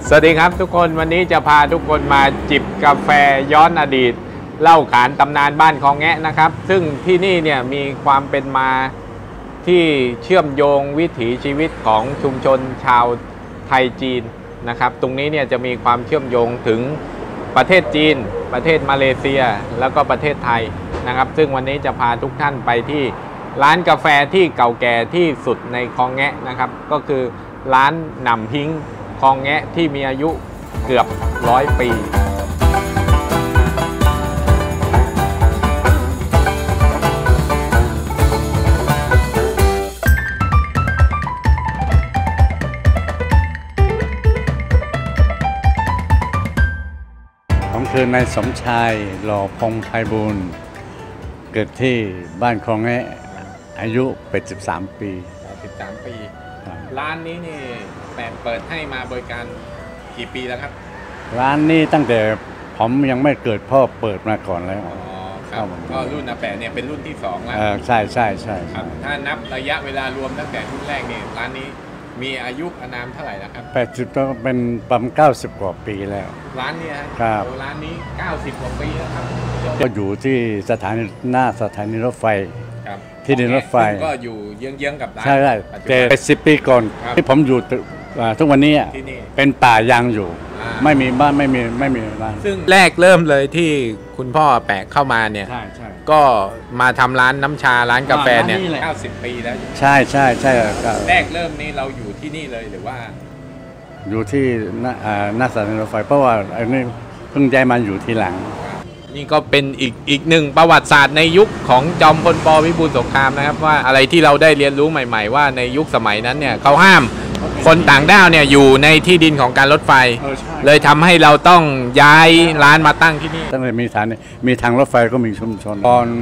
สวัสดีครับทุกคนวันนี้จะพาทุกคนมาจิบกาแฟย้อนอดีตเล่าขานตำนานบ้านคลองแงะนะครับซึ่งที่นี่เนี่ยมีความเป็นมาที่เชื่อมโยงวิถีชีวิตของชุมชนชาวไทยจีนนะครับตรงนี้เนี่ยจะมีความเชื่อมโยงถึงประเทศจีนประเทศมาเลเซียแล้วก็ประเทศไทยนะครับซึ่งวันนี้จะพาทุกท่านไปที่ร้านกาแฟที่เก่าแก่ที่สุดในคลองแงะนะครับก็คือร้านหนำพิงคลองแงะที่มีอายุเกือบ100 ปีผมคือนายสมชายหล่อพงษ์ไพบูลย์เกิดที่บ้านคลองแงะอายุ83 ปี 83 ปีร้านนี้นี่เปิดให้มาบริการกี่ปีแล้วครับร้านนี้ตั้งแต่ผมยังไม่เกิดพ่อเปิดมาก่อนแล้วครับก็รุ่นอาแปะเนี่ยเป็นรุ่นที่2แล้วใช่ครับถ้านับระยะเวลารวมตั้งแต่รุ่นแรกนี่ร้านนี้มีอายุอานามเท่าไหร่แล้วครับ 80ก็เป็นประมาณ90 กว่าปีแล้วร้านนี้ครับร้านนี้90 กว่าปีแล้วครับก็อยู่ที่หน้าสถานีรถไฟที่ดินรถไฟก็อยู่เยื้องๆกับร้านใช่แต่10 ปีก่อนที่ผมอยู่ทุกวันนี้เป็นป่ายางอยู่ไม่มีบ้านไม่มีร้านซึ่งแรกเริ่มเลยที่คุณพ่อแปะเข้ามาเนี่ยก็มาทำร้านน้ำชาร้านกาแฟเนี่ย90 ปีแล้วใช่แรกเริ่มนี้เราอยู่ที่นี่เลยหรือว่าอยู่ที่หน้าสถานีรถไฟเพราะว่าอันนี้เพิ่งย้ายมาอยู่ทีหลังนี่ก็เป็นอีกหนึ่งประวัติศาสตร์ในยุคของจอมพลป.วิบูลย์สงครามนะครับว่าอะไรที่เราได้เรียนรู้ใหม่ๆว่าในยุคสมัยนั้นเนี่ยเขาห้ามคนต่างด้าวเนี่ยอยู่ในที่ดินของการรถไฟเลยทำให้เราต้องย้ายร้านมาตั้งที่นี่ตั้งแต่มีทางรถไฟก็มีชุมชนตอน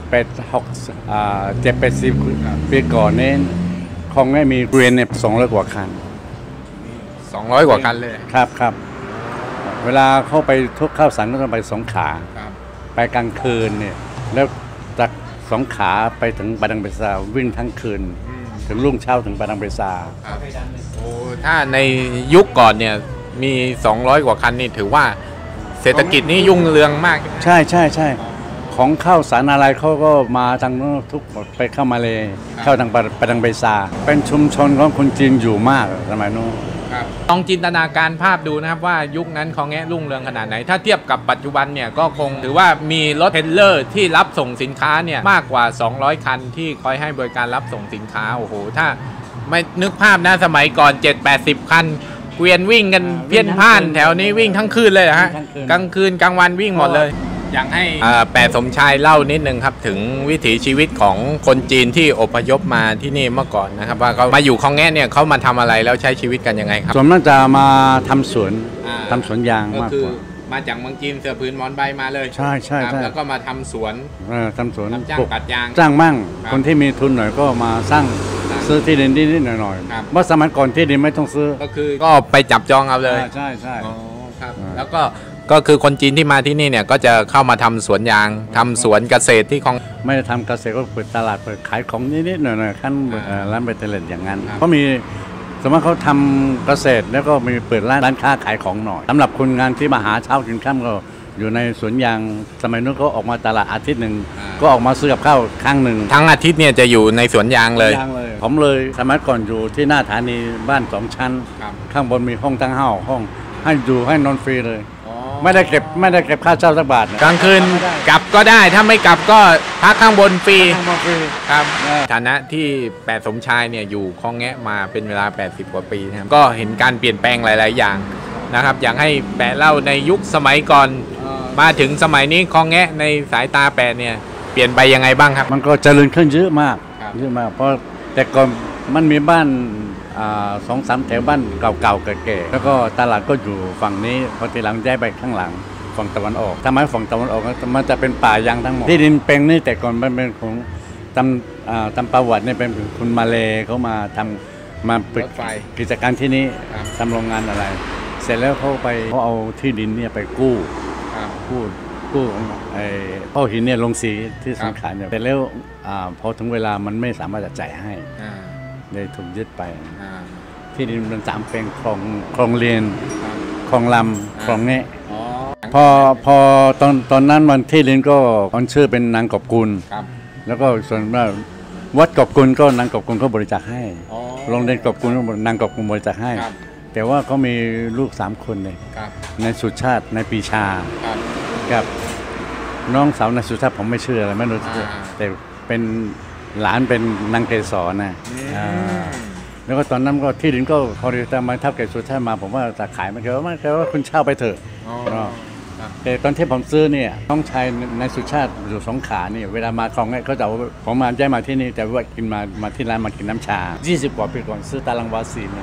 7-80 ปีก่อนนี้คงไม่มีเกวียนเนี่ย200 กว่าคัน 200 กว่าคันเลยครับเวลาเข้าไปทุกข้าวสารก็ต้องไปสงขลาไปกลางคืนเนี่ยแล้วจากสงขลาไปถึงปาดังเบซาวิ่งทั้งคืนถึงรุ่งเช้าถึงปาดังเบซาโอ้ถ้าในยุคก่อนเนี่ยมี200 กว่าคันนี่ถือว่าเศรษฐกิจนี่ยุ่งเรืองมากใช่ของข้าวสารอะไรเขาก็มาทางทุกไปเข้ามาเลยเข้าทางปาดังเบซาเป็นชุมชนของคนจีนอยู่มากสมัยนู้นลองจินตนาการภาพดูนะครับว่ายุคนั้นคลองแงะรุ่งเรืองขนาดไหนถ้าเทียบกับปัจจุบันเนี่ยก็คงถือว่ามีรถเทรลเลอร์ที่รับส่งสินค้าเนี่ยมากกว่า200 คันที่คอยให้บริการรับส่งสินค้าโอ้โหถ้าไม่นึกภาพนะสมัยก่อน 7-80 คันเกวียนวิ่งกันเพี้ยนพ่านแถวนี้วิ่งทั้งคืนเลยฮะกลางคืนกลางวันวิ่งหมดเลยอยากให้แปะสมชายเล่านิดนึงครับถึงวิถีชีวิตของคนจีนที่อพยพมาที่นี่เมื่อก่อนนะครับว่าเขามาอยู่คลองแงะเนี่ยเขามาทำอะไรแล้วใช้ชีวิตกันยังไงครับส่วนมากจะมาทำสวนยางมากกว่ามาจากเมืองจีนเสือพื้นหมอนใบมาเลยใช่แล้วก็มาทำสวนจ้างตัดยางจ้างมั่งคนที่มีทุนหน่อยก็มาสร้างซื้อที่ดินนิดหน่อยเมื่อสมัยก่อนที่ดินไม่ต้องซื้อก็ไปจับจองเอาเลยใช่ครับแล้วก็คือคนจีนที่มาที่นี่เนี่ยก็จะเข้ามาทำสวนยางทำสวนเกษตรที่ของไม่ได้ทำเกษตรก็เปิดตลาดเปิดขายของนิดหน่อยขั้นร้านเบตเตอร์อย่างนั้นเพราะมีสมมติเขาทำเกษตรแล้วก็มีเปิดร้านค้าขายของหน่อยสำหรับคนงานที่มาหาเช้ากินค่ำก็อยู่ในสวนยางสมัยนู้นก็ออกมาตลาดอาทิตย์หนึ่งก็ออกมาซื้อกับข้าวครั้งหนึ่งทั้งอาทิตย์เนี่ยจะอยู่ในสวนยางเลยผมเลยสมัยก่อนอยู่ที่หน้าสถานีบ้าน2 ชั้นข้างบนมีห้องตั้ง5 ห้องให้อยู่ให้นอนฟรีเลยไม่ได้เก็บค่าเช่าสักบาทกลางคืนกลับก็ได้ถ้าไม่กลับก็พักข้างบนฟรีครับฐานะที่แปะสมชายเนี่ยอยู่คลองแงะมาเป็นเวลา80 กว่าปีนะครับก็เห็นการเปลี่ยนแปลงหลายๆอย่างนะครับอยากให้แปะเล่าในยุคสมัยก่อนมาถึงสมัยนี้คลองแงะในสายตาแปะเนี่ยเปลี่ยนไปยังไงบ้างครับมันก็เจริญขึ้นเยอะมากเพราะแต่ก่อนมันมีบ้าน2-3 แถวบ้านเก่าๆแก่ๆแล้วก็ตลาดก็อยู่ฝั่งนี้พอทีหลังย้ายไปข้างหลังฝั่งตะวันออกทำไมฝั่งตะวันออกมันจะเป็นป่ายางทั้งหมดที่ดินแปลงนี้แต่ก่อนมันเป็นของตามประวัติเนี่ยเป็นคนมาเลเขามาทำมาเปิดกิจการที่นี้ทำโรงงานอะไรเสร็จแล้วเขาเอาที่ดินเนี่ยไปกู้พ่อหินเนี่ยลงสีที่สงขลาเนี่ยแต่แล้วพอถึงเวลามันไม่สามารถจะจ่ายให้เลยถูกยึดไปที่ดินมัน3 แปลงคลองเรียนคลองลำคลองแงะพอตอนนั้นมันที่ดินก็อันชื่อเป็นนางกอบกุลแล้วก็ส่วนว่าวัดกอบกุลก็นางกอบกุลก็บริจาคให้โรงเรียนกอบกุลนางกอบกุลบริจาคให้แต่ว่าเขามีลูก3 คนเลยในสุชาติในปีชากับน้องสาวในสุชาติผมไม่เชื่ออะไรไม่รู้แต่เป็นหลานเป็นนางเกศรนะแล้วก็ตอนนั้นก็ที่ดินก็พอดีแต่มาเท่าเกศสุชาติมาผมว่าจะขายมันก็ว่าคุณเช่าไปเถอะแต่ตอนที่ผมซื้อเนี่ยน้องชายในสุชาติอยู่สงขลานี่เวลามาคลองเนี่ยเขาจะเอาผมมาย้ายมาที่นี่แต่ว่ากินมาที่ร้านมากินน้ำชา20 กว่าปีก่อนซื้อตารางวา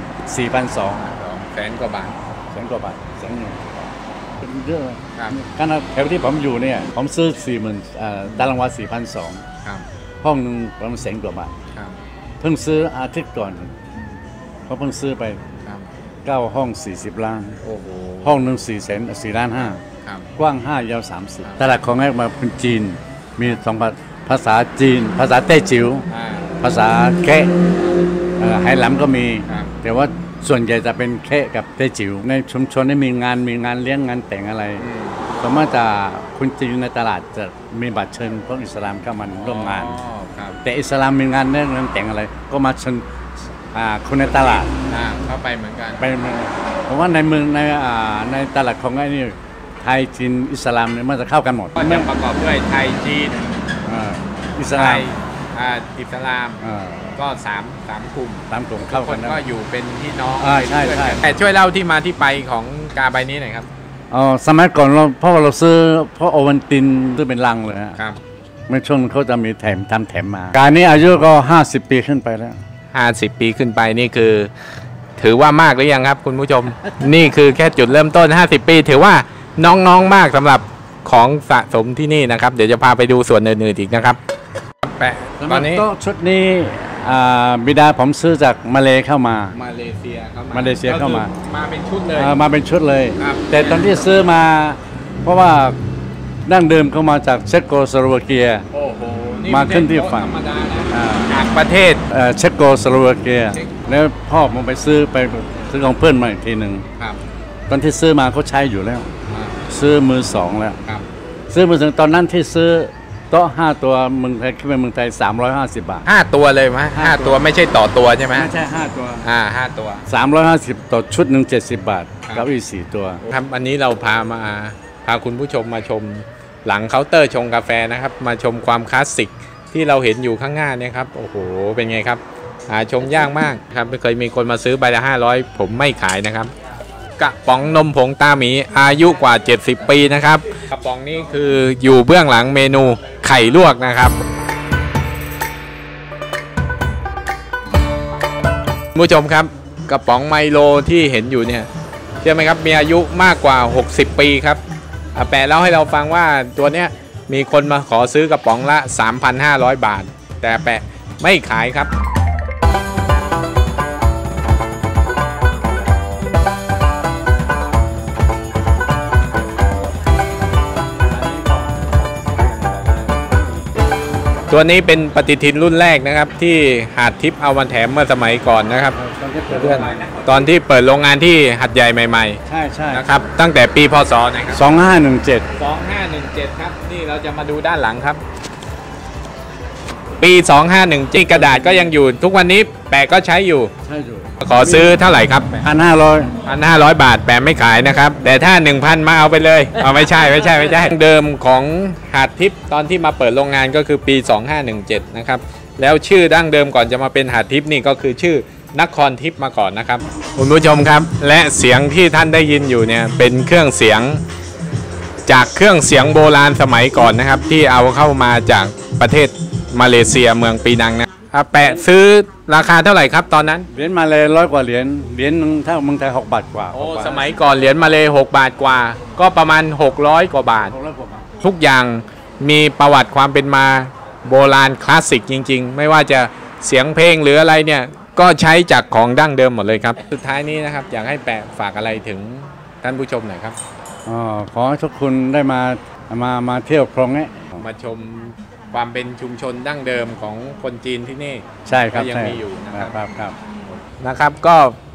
4,200 แสนกว่าบาท 100,000 กว่าบาท100,000เป็นเยอะขณะแถวที่ผมอยู่เนี่ยผมซื้อ40,000ตารางวา4,200ห้องนึงประมาณ100,000 กว่าบาทเพิ่งซื้ออาทิตย์ก่อนเขาเพิ่งซื้อไป9 ห้อง40 ล้านห้องนึง4 ล้าน 5กว้าง5ยาว30ตลาดของแรกมาเป็นจีนมี2 ภาษาจีนภาษาเต้จิ๋วภาษาแคะไหหลำก็มีแต่ว่าส่วนใหญ่จะเป็นแคะกับเต้จิ๋วในชุมชนได้มีงานเลี้ยงงานแต่งอะไรสมมติจะคนจีนในตลาดจะมีบัตรเชิญพวกอิสลามเข้ามาร่วมงานแต่อิสลามมีงานเลี้ยงงานแต่งอะไรก็มาเชิญคนในตลาดเข้าไปเหมือนกันไปเพราะว่าในเมืองในตลาดของไอ้นี่ไทยจีนอิสลามเนี่ยมันจะเข้ากันหมดก็จะประกอบด้วยไทยจีนอิสลามอิสลามก็3 กลุ่มเข้ากันก็อยู่เป็นพี่น้องใช่แต่ช่วยเล่าที่มาที่ไปของกาใบนี้หน่อยครับสมัยก่อนเพราะว่าเราซื้อเพราะโอวันตินซื้อเป็นลังเลยครับเมื่อช่วงเขาจะมีแถมมาการนี้อายุก็50 ปีขึ้นไปแล้ว 50 ปีขึ้นไปนี่คือถือว่ามากหรือยังครับคุณผู้ชม นี่คือแค่จุดเริ่มต้น50 ปีถือว่าน้องมากสำหรับของสะสมที่นี่นะครับเดี๋ยวจะพาไปดูส่วนอื่นๆอีกนะครับแปะตอนนี้ชุดนี้บิดาผมซื้อจากมาเลเข้ามาเลเซียเข้ามาเป็นชุดเลยมาเป็นชุดเลยแต่ตอนที่ซื้อมาเพราะว่าดั้งเดิมเข้ามาจากเชโกสโลวาเกียมาขึ้นที่ฝั่งจากประเทศเชโกสโลวาเกียแล้วพ่อผมไปซื้อของเพื่อนมาอีกทีหนึ่งตอนที่ซื้อมาเขาใช้อยู่แล้วซื้อมือ2แล้วซื้อมือ2ตอนนั้นที่ซื้อโต๊ะ5 ตัวเมืองไทยขึ้นไปเมืองไทย350 บาท 5 ตัวเลยไหม5 ตัวไม่ใช่ต่อตัวใช่ไหมไม่ใช่5 ตัว 5 ตัว 350ต่อชุดหนึ่ง70 บาทแล้วอีก4 ตัวครับอันนี้เราพาคุณผู้ชมมาชมหลังเคาน์เตอร์ชงกาแฟนะครับมาชมความคลาสสิกที่เราเห็นอยู่ข้างหน้าเนี่ยครับโอ้โหเป็นไงครับหาชมยากมากครับไม่เคยมีคนมาซื้อใบละ500ผมไม่ขายนะครับกระป๋องนมผงตาหมีอายุกว่า70 ปีนะครับกระป๋องนี้คืออยู่เบื้องหลังเมนูไข่ลวกนะครับผู้ชมครับกระป๋องไมโลที่เห็นอยู่เนี่ยเชื่อไหมครับมีอายุมากกว่า60 ปีครับแปะเล่าให้เราฟังว่าตัวเนี้ยมีคนมาขอซื้อกระป๋องละ 3,500 บาทแต่แปะไม่ขายครับตัวนี้เป็นปฏิทินรุ่นแรกนะครับที่หาดทิพย์เอามาแถมเมื่อสมัยก่อนนะครับตอนที่เปิดโรงงานที่หัดใหญ่ใหม่ๆใช่นะครับตั้งแต่ปีพ.ศ. นะครับ 2517 ครับนี่เราจะมาดูด้านหลังครับปี251กระดาษก็ยังอยู่ทุกวันนี้แปะก็ใช้อยู่ขอซื้อเท่าไหร่ครับ1,500 บาทแปะไม่ขายนะครับแต่ถ้า 1,000 มาเอาไปเลยไม่ใช่เดิมของหาดทิพย์ตอนที่มาเปิดโรงงานก็คือปี2517นะครับแล้วชื่อดั้งเดิมก่อนจะมาเป็นหาดทิพย์นี่ก็คือชื่อนครทิพย์มาก่อนนะครับคุณผู้ชมครับและเสียงที่ท่านได้ยินอยู่เนี่ยเป็นเครื่องเสียงจากเครื่องเสียงโบราณสมัยก่อนนะครับที่เอาเข้ามาจากประเทศมาเลเซียเมืองปีนังนะแปะซื้อราคาเท่าไหร่ครับตอนนั้นเหรียญมาเล100 กว่าเหรียญนึงถ้าเมืองไทย6 บาทกว่าสมัยก่อนเหรียญมาเล6 บาทกว่าก็ประมาณ600 กว่าบาททุกอย่างมีประวัติความเป็นมาโบราณคลาสสิกจริงๆไม่ว่าจะเสียงเพลงหรืออะไรเนี่ยก็ใช้จากของดั้งเดิมหมดเลยครับสุดท้ายนี้นะครับอยากให้แปะฝากอะไรถึงท่านผู้ชมหน่อยครับขอให้ทุกคนได้มาเที่ยวคลองนี้มาชมความเป็นชุมชนดั้งเดิมของคนจีนที่นี่ใช่ครับยังมีอยู่นะครับนะครับก็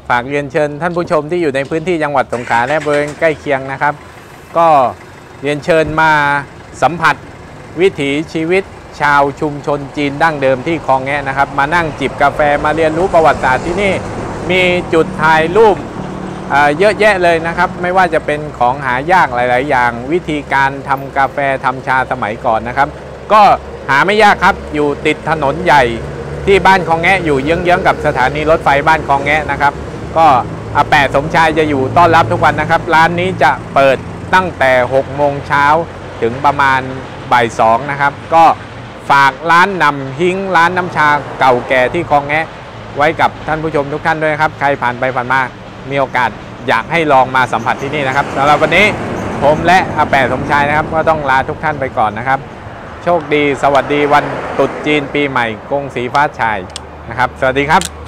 ฝากเรียนเชิญท่านผู้ชมที่อยู่ในพื้นที่จังหวัดสงขลาและบริเวณใกล้เคียงนะครับก็เรียนเชิญมาสัมผัสวิถีชีวิตชาวชุมชนจีนดั้งเดิมที่คลองแงะนะครับมานั่งจิบกาแฟมาเรียนรู้ประวัติศาสตร์ที่นี่มีจุดถ่ายรูปเยอะแยะเลยนะครับไม่ว่าจะเป็นของหายากหลายๆอย่างวิธีการทำกาแฟทำชาสมัยก่อนนะครับก็หาไม่ยากครับอยู่ติดถนนใหญ่ที่บ้านคลองแงะอยู่เยื้องๆกับสถานีรถไฟบ้านคลองแงะนะครับก็อาแปะสมชายจะอยู่ต้อนรับทุกวันนะครับร้านนี้จะเปิดตั้งแต่6 โมงเช้าถึงประมาณบ่าย 2นะครับก็ฝากร้านนำฮิ้งร้านน้ำชาเก่าแก่ที่คลองแงะไว้กับท่านผู้ชมทุกท่านด้วยครับใครผ่านไปผ่านมามีโอกาสอยากให้ลองมาสัมผัสที่นี่นะครับสำหรับวันนี้ผมและอาแปะสมชายนะครับก็ต้องลาทุกท่านไปก่อนนะครับโชคดีสวัสดีวันตรุษจีนปีใหม่กงสีฟ้าชายนะครับสวัสดีครับ